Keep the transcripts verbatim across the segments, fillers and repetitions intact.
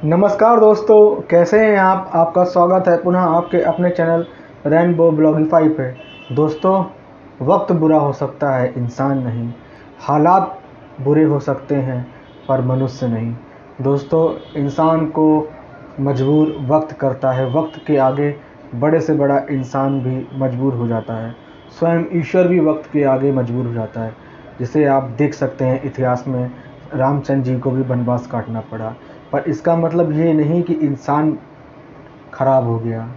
नमस्कार दोस्तों, कैसे हैं आप। आपका स्वागत है पुनः आपके अपने चैनल रेनबो ब्लॉगिफाई पे। दोस्तों, वक्त बुरा हो सकता है, इंसान नहीं। हालात बुरे हो सकते हैं पर मनुष्य नहीं। दोस्तों, इंसान को मजबूर वक्त करता है। वक्त के आगे बड़े से बड़ा इंसान भी मजबूर हो जाता है। स्वयं ईश्वर भी वक्त के आगे मजबूर हो जाता है। जिसे आप देख सकते हैं, इतिहास में रामचंद्र जी को भी वनवास काटना पड़ा। पर इसका मतलब ये नहीं कि इंसान खराब हो गया।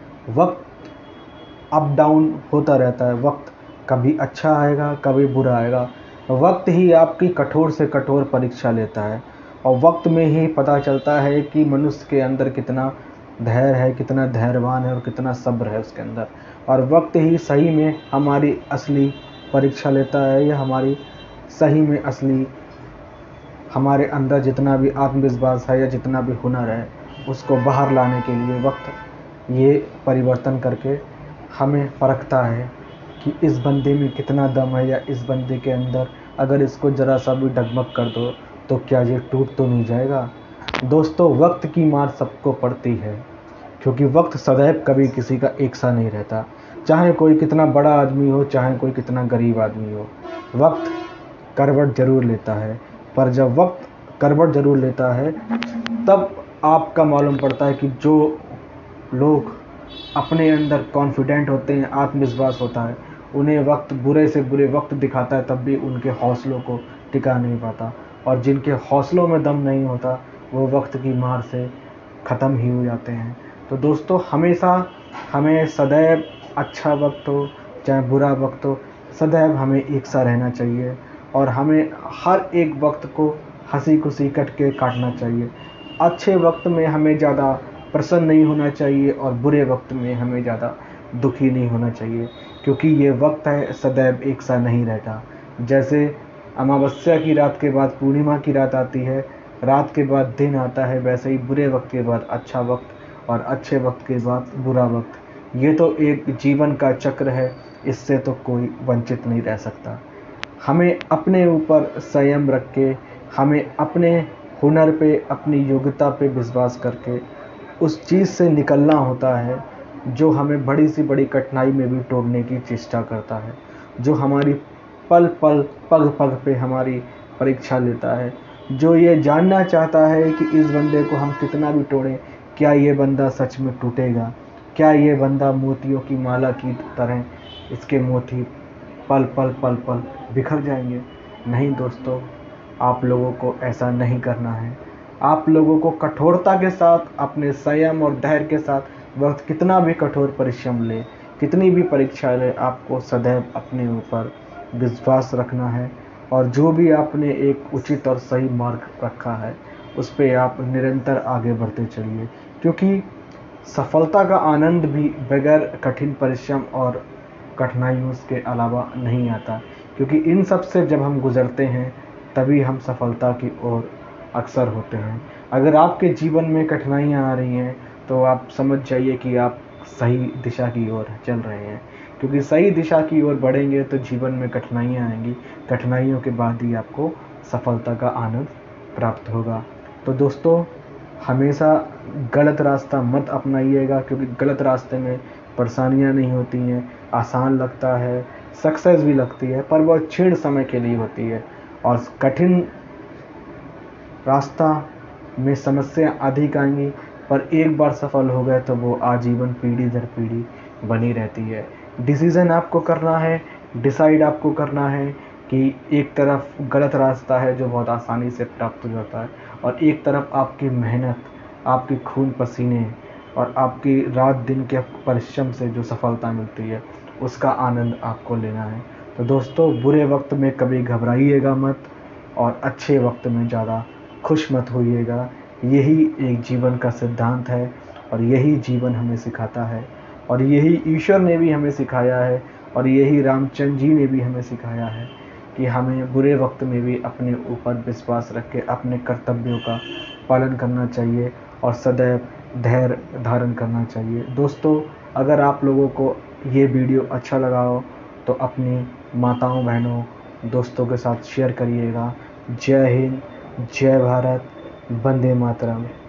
वक्त अप डाउन होता रहता है। वक्त कभी अच्छा आएगा, कभी बुरा आएगा। वक्त ही आपकी कठोर से कठोर परीक्षा लेता है और वक्त में ही पता चलता है कि मनुष्य के अंदर कितना धैर्य है, कितना धैर्यवान है और कितना सब्र है उसके अंदर। और वक्त ही सही में हमारी असली परीक्षा लेता है। या हमारी सही में असली हमारे अंदर जितना भी आत्मविश्वास है या जितना भी हुनर है, उसको बाहर लाने के लिए वक्त ये परिवर्तन करके हमें परखता है कि इस बंदे में कितना दम है, या इस बंदे के अंदर अगर इसको ज़रा सा भी डगमग कर दो तो क्या ये टूट तो नहीं जाएगा। दोस्तों, वक्त की मार सबको पड़ती है, क्योंकि वक्त सदैव कभी किसी का एक सा नहीं रहता। चाहे कोई कितना बड़ा आदमी हो, चाहे कोई कितना गरीब आदमी हो, वक्त करवट ज़रूर लेता है। पर जब वक्त करवट ज़रूर लेता है, तब आपका मालूम पड़ता है कि जो लोग अपने अंदर कॉन्फिडेंट होते हैं, आत्मविश्वास होता है, उन्हें वक्त बुरे से बुरे वक्त दिखाता है, तब भी उनके हौसलों को टिका नहीं पाता। और जिनके हौसलों में दम नहीं होता, वो वक्त की मार से ख़त्म ही हो जाते हैं। तो दोस्तों, हमेशा हमें सदैव अच्छा वक्त हो चाहे बुरा वक्त हो, सदैव हमें एक सा रहना चाहिए। और हमें हर एक वक्त को हंसी खुशी कट के काटना चाहिए। अच्छे वक्त में हमें ज़्यादा प्रसन्न नहीं होना चाहिए और बुरे वक्त में हमें ज़्यादा दुखी नहीं होना चाहिए, क्योंकि ये वक्त है सदैव एक सा नहीं रहता। जैसे अमावस्या की रात के बाद पूर्णिमा की रात आती है, रात के बाद दिन आता है, वैसे ही बुरे वक्त के बाद अच्छा वक्त और अच्छे वक्त के बाद बुरा वक्त। ये तो एक जीवन का चक्र है, इससे तो कोई वंचित नहीं रह सकता। हमें अपने ऊपर संयम रख के, हमें अपने हुनर पे, अपनी योग्यता पे विश्वास करके उस चीज़ से निकलना होता है जो हमें बड़ी सी बड़ी कठिनाई में भी तोड़ने की चेष्टा करता है, जो हमारी पल पल पग पग पे हमारी परीक्षा लेता है, जो ये जानना चाहता है कि इस बंदे को हम कितना भी तोड़ें, क्या ये बंदा सच में टूटेगा, क्या ये बंदा मोतियों की माला की तरह इसके मोती पल पल पल पल बिखर जाएंगे। नहीं दोस्तों, आप लोगों को ऐसा नहीं करना है। आप लोगों को कठोरता के साथ, अपने संयम और धैर्य के साथ वक्त कितना भी कठोर परिश्रम ले, कितनी भी परीक्षा ले, आपको सदैव अपने ऊपर विश्वास रखना है। और जो भी आपने एक उचित और सही मार्ग रखा है, उस पर आप निरंतर आगे बढ़ते चलिए, क्योंकि सफलता का आनंद भी बगैर कठिन परिश्रम और कठिनाइयों के अलावा नहीं आता। क्योंकि इन सब से जब हम गुजरते हैं, तभी हम सफलता की ओर अक्सर होते हैं। अगर आपके जीवन में कठिनाइयाँ आ रही हैं, तो आप समझ जाइए कि आप सही दिशा की ओर चल रहे हैं, क्योंकि सही दिशा की ओर बढ़ेंगे तो जीवन में कठिनाइयाँ आएंगी। कठिनाइयों के बाद ही आपको सफलता का आनंद प्राप्त होगा। तो दोस्तों, हमेशा गलत रास्ता मत अपनाइएगा, क्योंकि गलत रास्ते में परेशानियां नहीं होती हैं, आसान लगता है, सक्सेस भी लगती है, पर वह क्षीण समय के लिए होती है। और कठिन रास्ता में समस्या अधिक आएंगी, पर एक बार सफल हो गए तो वो आजीवन पीढ़ी दर पीढ़ी बनी रहती है। डिसीज़न आपको करना है, डिसाइड आपको करना है कि एक तरफ गलत रास्ता है जो बहुत आसानी से प्राप्त हो जाता है, और एक तरफ आपकी मेहनत, आपके खून पसीने और आपकी रात दिन के परिश्रम से जो सफलता मिलती है, उसका आनंद आपको लेना है। तो दोस्तों, बुरे वक्त में कभी घबराइएगा मत और अच्छे वक्त में ज़्यादा खुश मत होइएगा। यही एक जीवन का सिद्धांत है और यही जीवन हमें सिखाता है, और यही ईश्वर ने भी हमें सिखाया है, और यही रामचंद्र जी ने भी हमें सिखाया है कि हमें बुरे वक्त में भी अपने ऊपर विश्वास रख के अपने कर्तव्यों का पालन करना चाहिए और सदैव धैर्य धारण करना चाहिए। दोस्तों, अगर आप लोगों को ये वीडियो अच्छा लगा हो तो अपनी माताओं, बहनों, दोस्तों के साथ शेयर करिएगा। जय हिंद, जय भारत, वंदे मातरम।